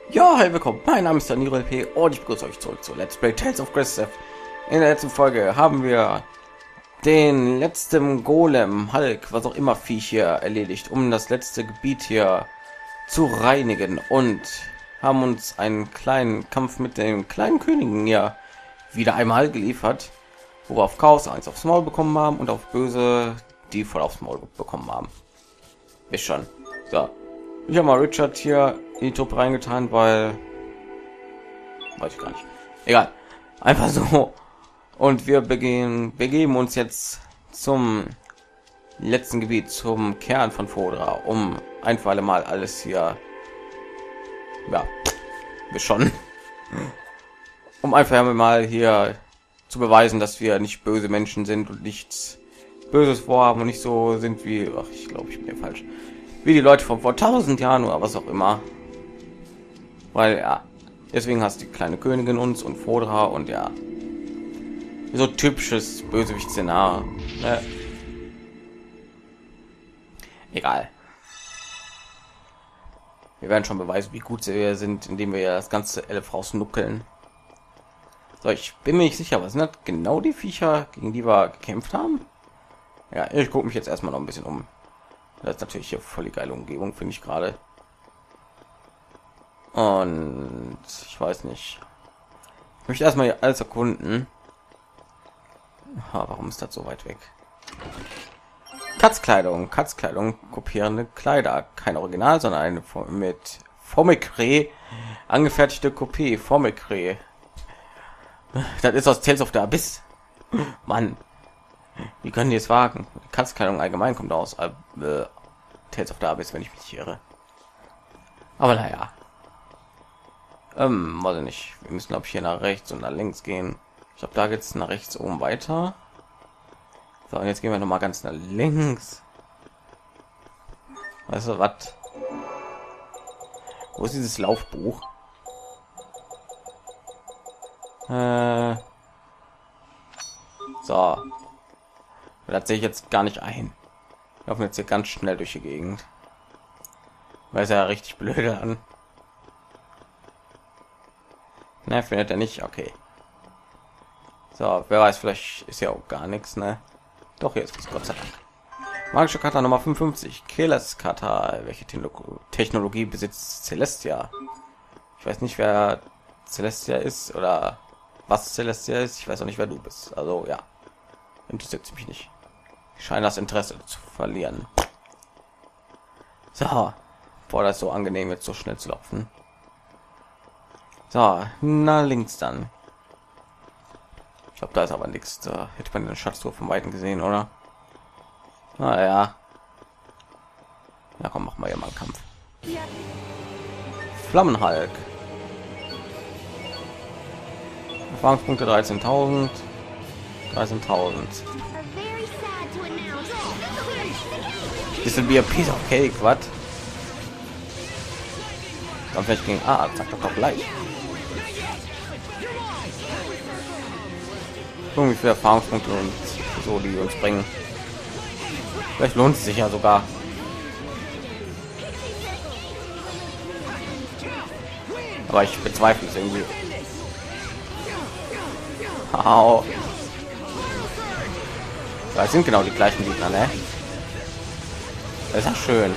Ja, hey, willkommen. Mein Name ist Danilo LP und ich begrüße euch zurück zu Let's Play Tales of Grace. In der letzten Folge haben wir den letzten Golem, Hulk, was auch immer Viech hier erledigt, um das letzte Gebiet hier zu reinigen und haben uns einen kleinen Kampf mit den kleinen Königen ja wieder einmal geliefert, wo wir auf Chaos eins aufs Maul bekommen haben und auf Böse die voll aufs Maul bekommen haben. Ist schon. So. Ich habe mal Richard hier in die Truppe reingetan, weil weiß ich gar nicht. Egal. Einfach so. Und wir begeben uns jetzt zum letzten Gebiet, zum Kern von Fodra, um ein für alle Mal alles hier, ja, wir schon, um einfach mal hier zu beweisen, dass wir nicht böse Menschen sind und nichts Böses vorhaben und nicht so sind wie, ach, ich glaube, ich bin hier falsch, wie die Leute von vor 1000 Jahren oder was auch immer. Weil ja, deswegen hast die kleine Königin uns und Fodra und ja, so typisches Bösewicht-Szenario. Ne? Egal. Wir werden schon beweisen, wie gut wir sind, indem wir ja das ganze Elf rausnuckeln. So, ich bin mir nicht sicher, was sind das genau die Viecher, gegen die wir gekämpft haben? Ja, ich gucke mich jetzt erstmal noch ein bisschen um. Das ist natürlich hier voll die geile Umgebung, finde ich gerade. Und ich weiß nicht. Ich möchte erstmal hier alles erkunden. Warum ist das so weit weg? Katzkleidung, kopierende Kleider, kein Original, sondern eine mit Formicré angefertigte Kopie. Formicré. Das ist aus Tales of the Abyss. Mann, wie können die es wagen? Katzkleidung allgemein kommt aus Tales of the Abyss, wenn ich mich nicht irre. Aber naja. Weiß ich nicht. Wir müssen, glaube ich, hier nach rechts und nach links gehen. Ich glaube, da geht's nach rechts oben weiter. So, und jetzt gehen wir noch mal ganz nach links. Weißt du was? Wo ist dieses Laufbuch? So. Das sehe ich jetzt gar nicht ein. Wir laufen jetzt hier ganz schnell durch die Gegend. Weil es ja richtig blöde an. Ne, findet er nicht. Okay. So, wer weiß, vielleicht ist ja auch gar nichts, ne? Doch, jetzt ist Gott sei Dank. Magische Kata Nummer 55. Killers Kata. Welche Technologie besitzt Celestia? Ich weiß nicht, wer Celestia ist oder was Celestia ist. Ich weiß auch nicht, wer du bist. Also, ja. Interessiert mich nicht. Ich scheine das Interesse zu verlieren. So. Boah, das ist so angenehm, jetzt so schnell zu laufen. So, na links dann. Ich glaube, da ist aber nichts. Da hätte man den Schatztruhe von Weitem gesehen, oder? Naja. Ja, komm, machen wir ja mal einen Kampf. Flammenhulk. Erfahrungspunkte 13.000. 13.000. This will be a piece of cake, what? Dann vielleicht gegen sag doch gleich. Wie viele Erfahrungspunkte und so die uns bringen. Vielleicht lohnt es sich ja sogar. Aber ich bezweifle es irgendwie. Au. Das sind genau die gleichen Gegner, ne? Das ist ja schön.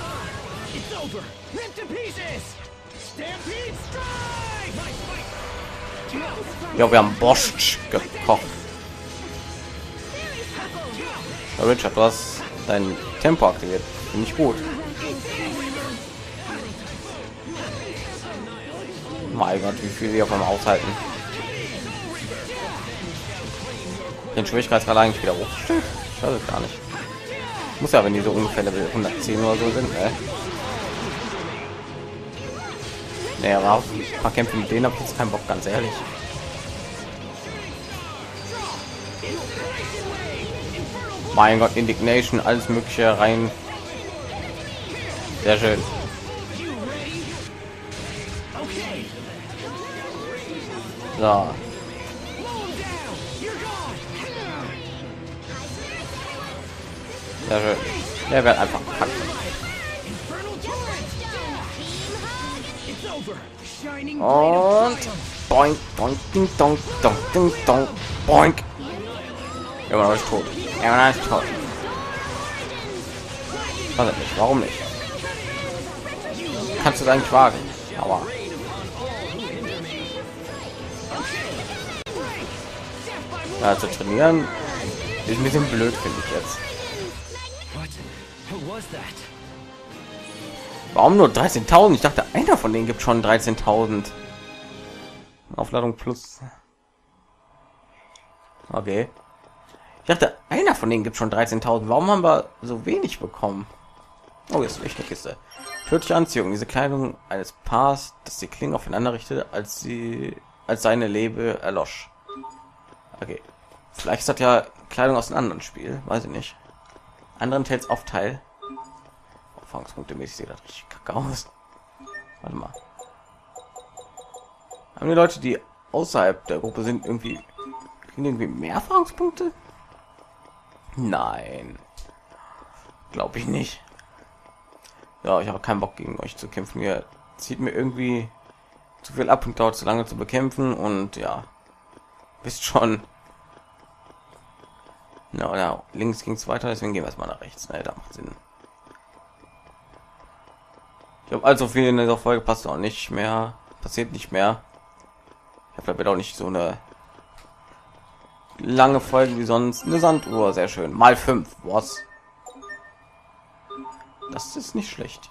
Ja, wir haben Borscht gekocht. Richard, du hast dein Tempo aktiviert. Finde ich gut. Mein Gott, wie viel wir auf einmal aushalten. Den Schwierigkeitsgrad eigentlich wieder hochgestellt? Ich weiß es gar nicht. Muss ja, wenn die so ungefähr Level 110 oder so sind, ne? Naja, aber ein paar Kämpfe mit denen habe ich jetzt keinen Bock, ganz ehrlich. Mein Gott, Indignation, alles mögliche rein. Sehr schön. So. Sehr schön. Der wird einfach packen. Und boink, boink, ding, dong, dong, ding, dong, boink. Immer noch ist tot. Immer noch ist tot. Weiß ich nicht, warum nicht? Kannst du es eigentlich wagen? Aber ja, zu trainieren ist ein bisschen blöd, finde ich jetzt. Warum nur 13.000? Ich dachte, einer von denen gibt schon 13.000. Aufladung plus. Okay. Ich dachte, einer von denen gibt schon 13.000. Warum haben wir so wenig bekommen? Oh, jetzt echt eine Kiste. Tödliche Anziehung. Diese Kleidung eines Paars, das die Klingen aufeinander richtet, als seine Lebe erlosch. Okay. Vielleicht ist das ja Kleidung aus einem anderen Spiel. Weiß ich nicht. Anderen Tales of Teil. Erfahrungspunkte mäßig sieht das richtig kacke aus. Warte mal. Haben die Leute, die außerhalb der Gruppe sind, irgendwie mehr Erfahrungspunkte? Nein. Glaube ich nicht. Ja, ich habe keinen Bock gegen euch zu kämpfen. Ihr zieht mir irgendwie zu viel ab und dauert zu lange zu bekämpfen und ja, wisst schon. Ja, links ging es weiter, deswegen gehen wir erstmal nach rechts. Ne, da macht Sinn. Ich habe also viel in dieser Folge passt auch nicht mehr, passiert nicht mehr. Ich habe vielleicht auch nicht so eine lange Folge wie sonst. Eine Sanduhr, sehr schön. Mal 5, was? Das ist nicht schlecht.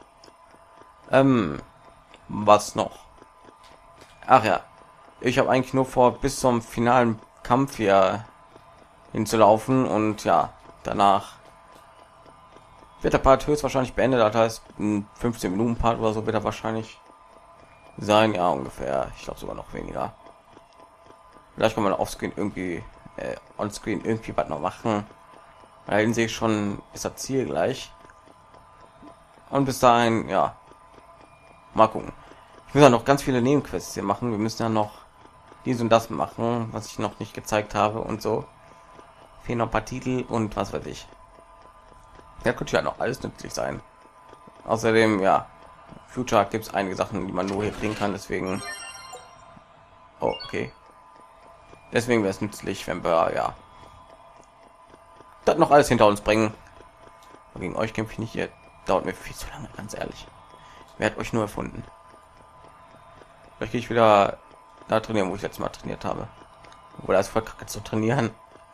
Was noch? Ach ja, ich habe eigentlich nur vor, bis zum finalen Kampf hier hinzulaufen und ja, danach wird der Part höchstwahrscheinlich beendet. Das heißt, ein 15 Minuten Part oder so wird er wahrscheinlich sein. Ja, ungefähr. Ich glaube sogar noch weniger. Vielleicht kann man offscreen irgendwie, onscreen irgendwie was noch machen. Weil sehe ich schon, ist das Ziel gleich. Und bis dahin, ja, mal gucken. Ich muss ja noch ganz viele Nebenquests hier machen. Wir müssen ja noch dies und das machen, was ich noch nicht gezeigt habe und so. Fehlen noch ein paar Titel und was weiß ich. Ja, könnte ja noch alles nützlich sein. Außerdem, ja, Future gibt es einige Sachen, die man nur hier kriegen kann. Deswegen, oh, okay. Deswegen wäre es nützlich, wenn wir ja das noch alles hinter uns bringen. Gegen euch kämpfe ich nicht hier. Dauert mir viel zu lange, ganz ehrlich. Wer hat euch nur erfunden? Vielleicht gehe ich wieder da trainieren, wo ich letztes Mal trainiert habe. Oder ist voll kacke zu trainieren.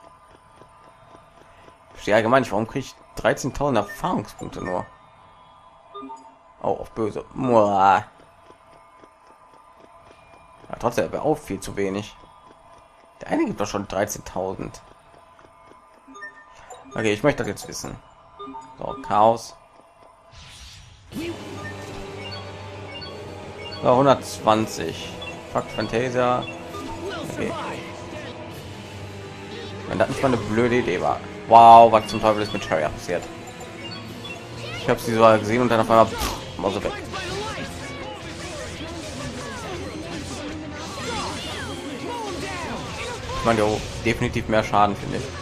Ich verstehe allgemein nicht, warum kriege ich 13.000 Erfahrungspunkte nur? Oh, auf böse. Ja, trotzdem wäre auch viel zu wenig. Der eine gibt doch schon 13.000. Okay, ich möchte das jetzt wissen. So, Chaos. So, 120. Fakt Fantasia. Okay. Wenn das nicht mal eine blöde Idee war. Wow, was zum Teufel ist mit Cherry passiert? Ich habe sie so gesehen und dann auf einmal mal so weg. Ich meine, ja, definitiv mehr Schaden, finde ich.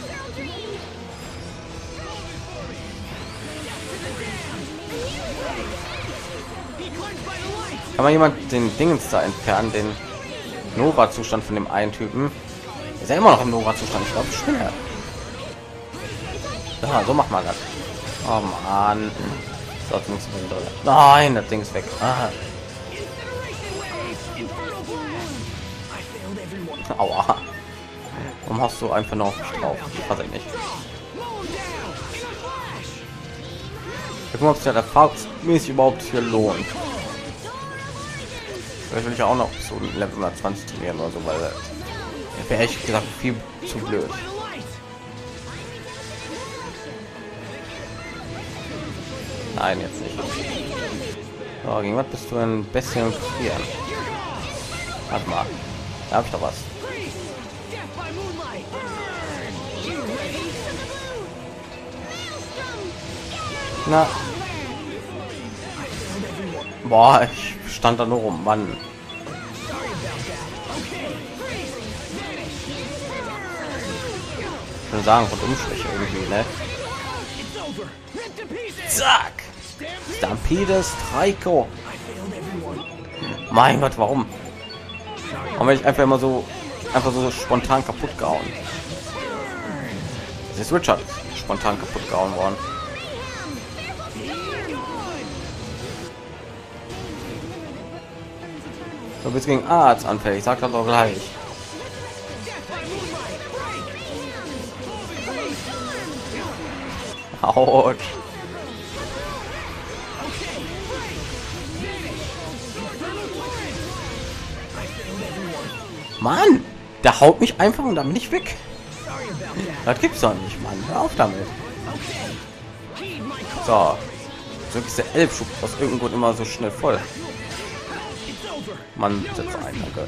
Kann man jemand den Dingens da entfernen, den Nova-Zustand von dem einen Typen? Ist ja immer noch im Nova-Zustand. Ich glaube, schwer. Ja, so macht man das. Oh Mann. So, nein, das Ding ist weg. Ah. Aua. Warum hast du einfach noch drauf? Ich weiß nicht. Gucken, ob sich der Fahrtmäßig überhaupt hier lohnt. Vielleicht will ich auch noch so ein Level 120 trainieren oder so, weil wäre echt gesagt viel zu blöd. Nein, jetzt nicht. So, gegen was bist du ein bisschen frieren? Warte mal, da habe ich doch was. Na, boah, ich stand da nur rum, Mann. Ich würde sagen, Rundumschwäche irgendwie, ne? Zack! Stampede Straiko. Mein Gott, warum? Warum werde ich einfach so spontan kaputt gehauen? Das ist Richard spontan kaputt gehauen worden. Du bist gegen Arzt anfällig, ich sag das auch gleich. Autsch. Mann, der haut mich einfach und dann bin ich weg. Das gibt's doch nicht, Mann. Hör auf damit. So, so ist der Elbschub aus irgendeinem Grund immer so schnell voll. Man setzt ein, danke.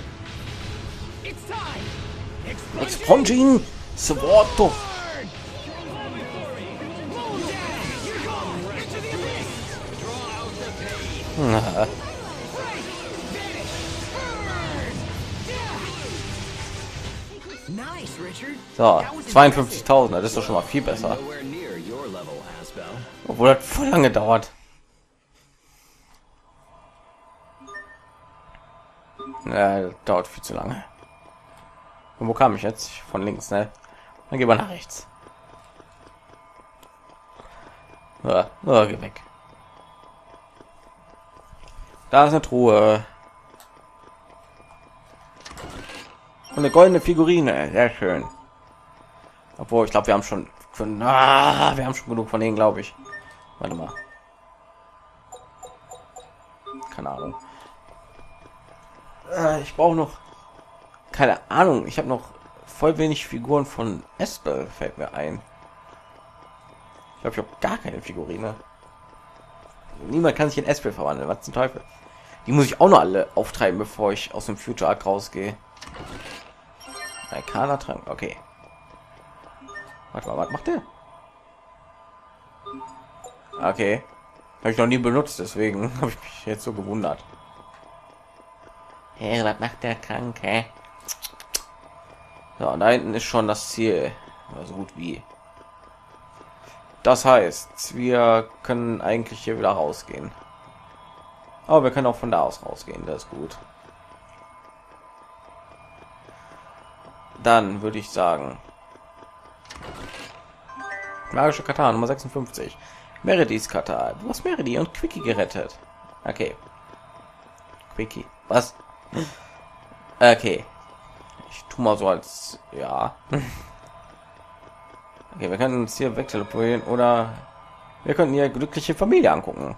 Expunging Swordo. So, 52.000, das ist doch schon mal viel besser. Obwohl das voll lange dauert. Ja, das dauert viel zu lange. Und wo kam ich jetzt? Von links, ne? Dann gehen wir nach rechts. Ja, geh weg. Da ist eine Truhe. Und eine goldene Figurine, sehr schön. Obwohl, ich glaube, wir haben schon genug von denen, glaube ich. Warte mal. Keine Ahnung. Ich brauche noch. Keine Ahnung. Ich habe noch voll wenig Figuren von Espel, fällt mir ein. Ich glaube, ich habe gar keine Figurine. Niemand kann sich in Espel verwandeln. Was zum Teufel? Die muss ich auch noch alle auftreiben, bevor ich aus dem Future Arc rausgehe. Trank, okay. Warte mal, was macht der? Okay, habe ich noch nie benutzt, deswegen habe ich mich jetzt so gewundert. Hey, was macht der Kranke? So, und da hinten ist schon das Ziel, so gut wie. Das heißt, wir können eigentlich hier wieder rausgehen. Aber wir können auch von da aus rausgehen, das ist gut. Dann würde ich sagen, magische Kata Nummer 56. Merediths Kata. Du hast Meredith und Quickie gerettet. Okay. Quickie. Was? Okay. Ich tu mal so als ja. Okay, wir können uns hier wegteleportieren oder wir könnten hier glückliche Familie angucken.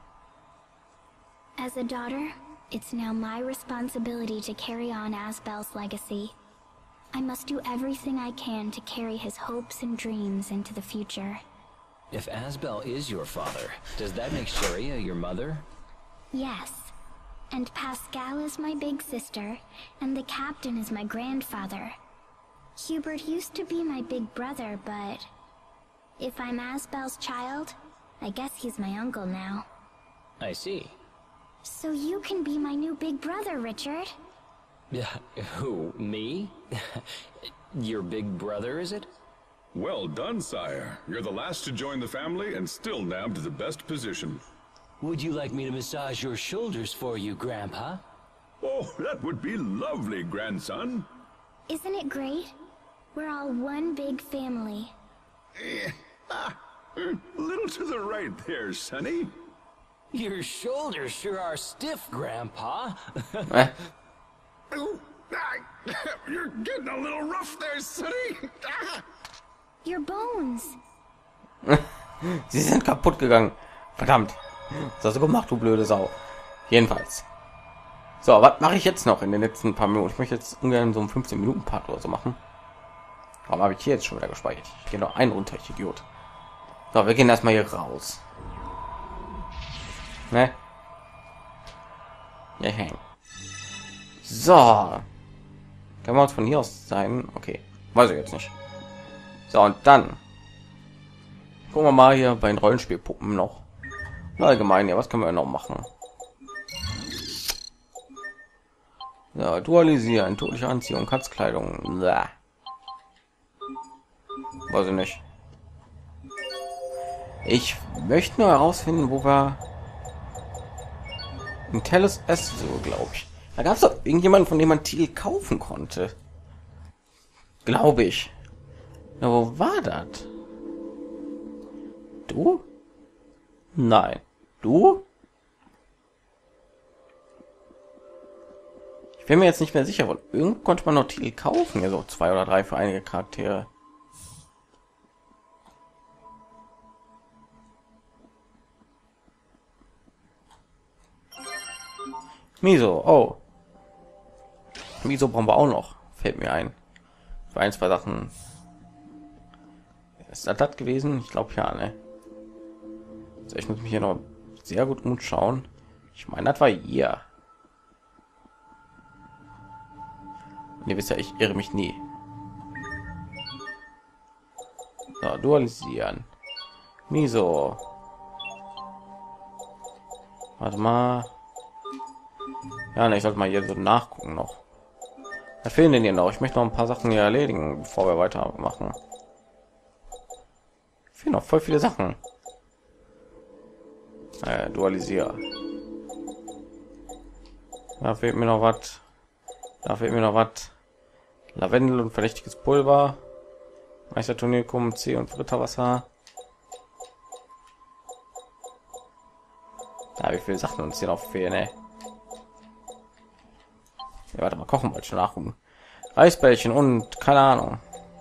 As a daughter, it's now my responsibility to carry on Asbel's legacy. I must do everything I can to carry his hopes and dreams into the future. If Asbel is your father, does that make Sharia your mother? Yes. And Pascal is my big sister, and the captain is my grandfather. Hubert used to be my big brother, but if I'm Asbel's child, I guess he's my uncle now. I see. So you can be my new big brother, Richard. Who, me? Your big brother, is it? Well done, sire. You're the last to join the family and still nabbed the best position. Would you like me to massage your shoulders for you, Grandpa? Oh, that would be lovely, grandson. Isn't it great? We're all one big family. A little to the right there, Sonny. Your shoulders sure are stiff, Grandpa. You're getting a little rough there, Sonny. Your bones. Sie sind kaputt gegangen. Verdammt. Das hast du gemacht, du blöde Sau. Jedenfalls. So, was mache ich jetzt noch in den letzten paar Minuten? Ich möchte jetzt ungern so einen 15-Minuten-Part oder so machen. Warum habe ich hier jetzt schon wieder gespeichert? Ich gehe noch einen runter, ich Idiot. So, wir gehen erstmal hier raus. Ne? Ja, so. Können wir uns von hier aus sein? Okay. Weiß ich jetzt nicht. So, und dann gucken wir mal hier bei den Rollenspielpuppen noch. Allgemein, ja, was können wir noch machen? Ja, dualisieren, tödliche Anziehung, Katzkleidung. Bäh. Weiß ich nicht. Ich möchte nur herausfinden, wo wir Ein Tellus S, so glaube ich. Da gab es doch irgendjemanden, von dem man Titel kaufen konnte. Glaube ich. Na, wo war das? Du? Nein. Du? Ich bin mir jetzt nicht mehr sicher, weil irgendwo konnte man noch Titel kaufen, ja so 2 oder 3 für einige Charaktere. Miso, oh. Miso brauchen wir auch noch, fällt mir ein. Für ein, zwei Sachen. Ist das gewesen? Ich glaube ja, ne? Also ich muss mich hier noch sehr gut umschauen. Ich meine, das war hier. Und ihr wisst ja, ich irre mich nie. So, dualisieren. Miso. Warte mal. Ja, ne, ich sollte mal hier so nachgucken noch. Was fehlen denn hier noch? Ich möchte noch ein paar Sachen hier erledigen, bevor wir weitermachen. Fehlen noch voll viele Sachen. Dualisier. Da fehlt mir noch was. Da fehlt mir noch was. Lavendel und verdächtiges Pulver. Meistertonikum, C und Fritterwasser. Ja, wie viele Sachen uns hier noch fehlen, ey. Ja, warte mal, kochen wollte ich schon nachgucken. Reisbällchen und keine Ahnung.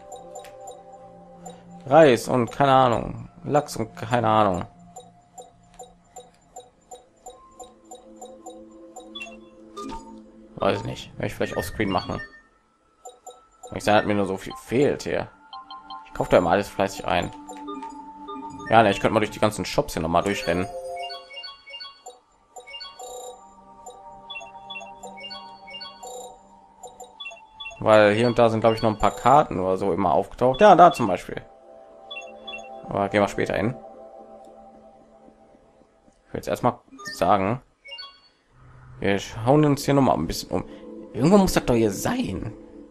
Reis und keine Ahnung. Lachs und keine Ahnung. Weiß nicht. Werde ich vielleicht auf Screen machen. Ich sage, hat mir nur so viel fehlt hier. Ich kaufe da immer alles fleißig ein. Ja, ne, ich könnte mal durch die ganzen Shops hier noch mal durchrennen. Weil hier und da sind, glaube ich, noch ein paar Karten oder so immer aufgetaucht. Ja, da zum Beispiel. Aber gehen wir später hin. Ich will jetzt erstmal sagen, wir schauen uns hier noch mal ein bisschen um. Irgendwo muss das doch hier sein.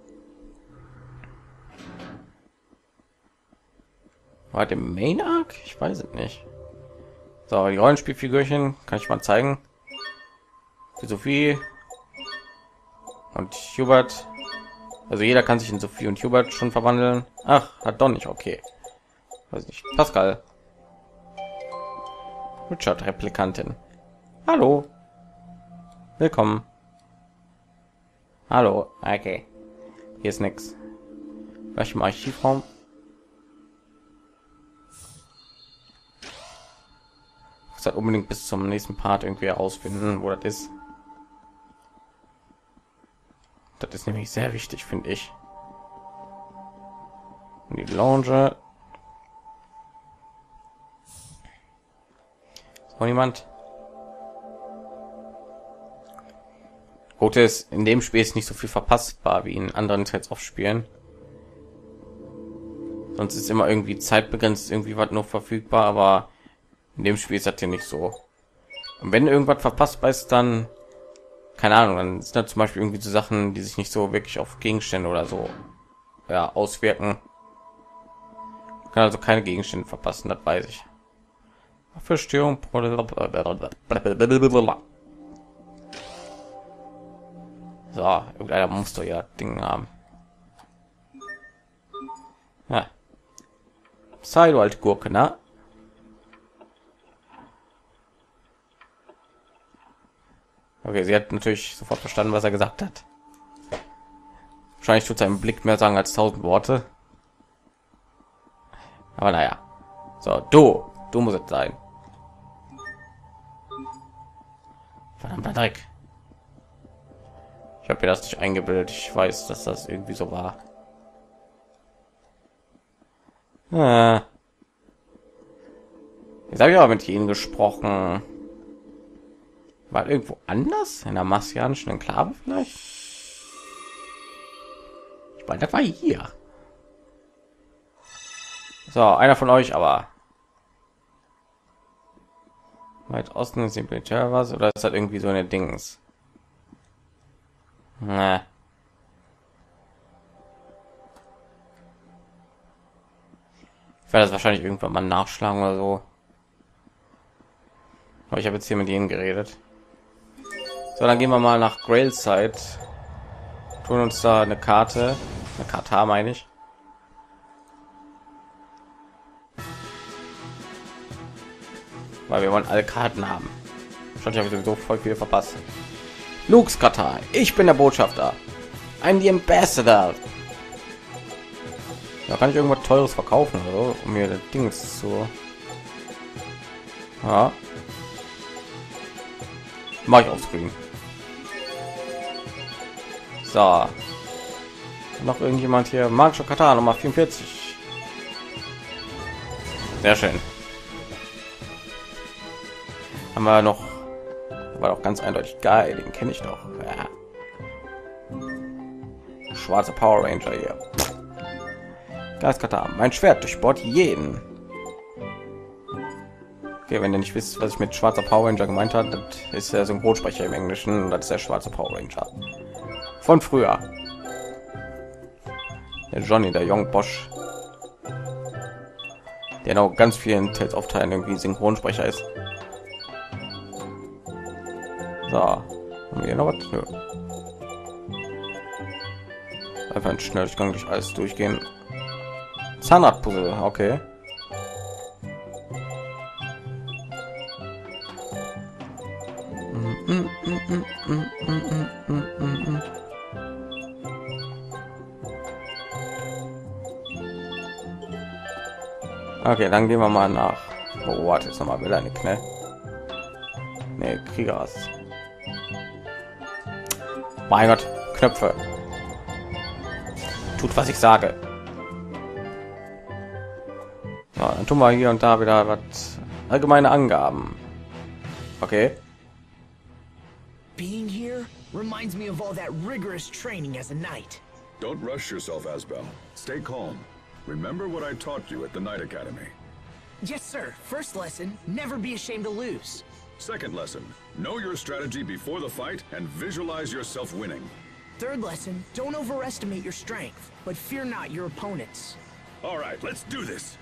War der Main Arc? Ich weiß es nicht. So, die Rollenspielfigürchen kann ich mal zeigen. Für Sophie und Hubert. Also jeder kann sich in Sophie und Hubert schon verwandeln. Ach, hat doch nicht. Okay. Weiß nicht. Pascal. Richard, Replikantin. Hallo. Willkommen. Hallo. Okay. Hier ist nix. Gleich im Archivraum. Ich muss halt unbedingt bis zum nächsten Part irgendwie herausfinden, wo das ist. Das ist nämlich sehr wichtig, finde ich. Und die Lounge. So, niemand. Gut ist, in dem Spiel ist nicht so viel verpassbar wie in anderen Teils auf Spielen. Sonst ist immer irgendwie zeitbegrenzt irgendwie was noch verfügbar, aber in dem Spiel ist das hier nicht so. Und wenn irgendwas verpassbar ist, dann keine Ahnung, dann sind da zum Beispiel irgendwie so Sachen, die sich nicht so wirklich auf Gegenstände oder so ja, auswirken. Man kann also keine Gegenstände verpassen, das weiß ich. Verstörung. So, irgendeiner muss doch ja Ding haben. Ja. Sei du alte Gurke, na? Okay, sie hat natürlich sofort verstanden, was er gesagt hat. Wahrscheinlich tut sein Blick mehr sagen als 1000 Worte. Aber naja. So, du musst es sein. Verdammter Dreck. Ich habe mir das nicht eingebildet. Ich weiß, dass das irgendwie so war. Jetzt habe ich aber mit ihnen gesprochen. War irgendwo anders? In der marsianischen Enklave vielleicht? Ich meine, das war hier. So, einer von euch aber. Weit Osten ist Militär was oder ist das irgendwie so eine Dings? Na. Ich werde das wahrscheinlich irgendwann mal nachschlagen oder so. Aber ich habe jetzt hier mit ihnen geredet. So, dann gehen wir mal nach Grailside. Tun uns da eine Karte meine ich. Weil wir wollen alle Karten haben. Schon ich habe sowieso voll viel verpasst. Luke's Katar. Ich bin der Botschafter. I'm the Ambassador. Da kann ich irgendwas Teures verkaufen, oder so, um mir das Ding zu. Ja. Mach ich auf Screen. So. Noch irgendjemand hier? Magischer Katar Nummer 44. Sehr schön. Haben wir noch, war doch ganz eindeutig geil, den kenne ich doch. Ja. Schwarze Power Ranger hier. Gaskata, mein Schwert durchbohrt jeden. Okay, wenn ihr nicht wisst, was ich mit schwarzer Power Ranger gemeint hat, das ist der Synchronsprecher im Englischen und das ist der schwarze Power Ranger von früher. Der Johnny, der Young Bosch, der noch ganz vielen Tales of Teilen irgendwie Synchronsprecher ist. So, haben wir hier noch was? Nö. Einfach ein Schnellgang durch alles durchgehen. Zahnradpuzzle, okay. Okay, dann gehen wir mal nach. Oh, warte, jetzt noch mal wieder eine Knell. Nee, Kriegers. Mein Gott, Knöpfe. Tut, was ich sage. Ja, dann tun wir hier und da wieder was allgemeine Angaben. Okay. Being here reminds me of all that rigorous training as a knight. Don't rush yourself, Asbel. Stay calm. Remember what I taught you at the Knight Academy. Yes, sir. First lesson, never be ashamed to lose. Second lesson, know your strategy before the fight and visualize yourself winning. Third lesson, don't overestimate your strength, but fear not your opponents. All right, let's do this.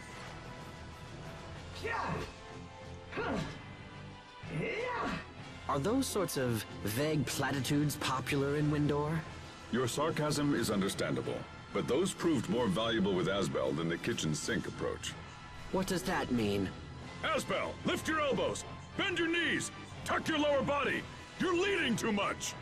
Are those sorts of vague platitudes popular in Windor? Your sarcasm is understandable, but those proved more valuable with Asbel than the kitchen sink approach. What does that mean? Asbel, lift your elbows, bend your knees, tuck your lower body. You're leading too much.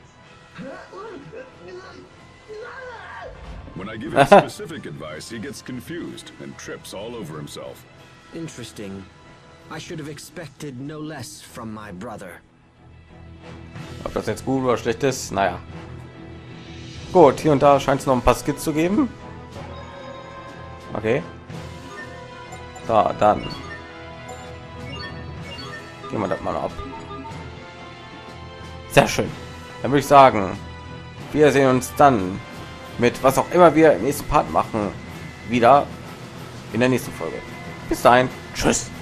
When I give him specific advice, he gets confused and trips all over himself. Interesting. I should have expected no less from my brother. Ob das jetzt gut oder schlecht ist, naja. Gut, hier und da scheint es noch ein paar Skits zu geben. Okay. So, dann gehen wir das mal ab. Sehr schön. Dann würde ich sagen, wir sehen uns dann mit was auch immer wir im nächsten Part machen wieder in der nächsten Folge. Bis dahin, tschüss.